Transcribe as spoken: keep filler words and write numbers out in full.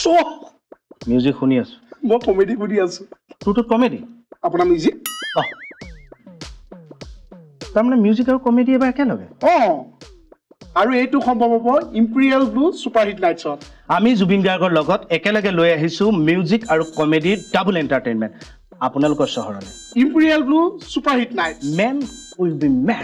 music শুনি আছো মই কমেডি শুনি আছো তোৰটো কমেডি আপোনাৰ মিউজিক তাৰমানে মিউজিক আৰু কমেডি এবাৰ একেলগে অ আৰু এইটো সম্ভৱ হ'ব ইম্পেৰিয়েল ব্লু ছুপাৰহিট নাইটছত আমি জুবিন গাৰ্গৰ লগত একেলগে লৈ আহিছো মিউজিক আৰু কমেডিৰ ডাবল এণ্টাৰটেইনমেণ্ট আপোনালোকৰ চহৰলৈ Imperial Blue superhit nights men will be man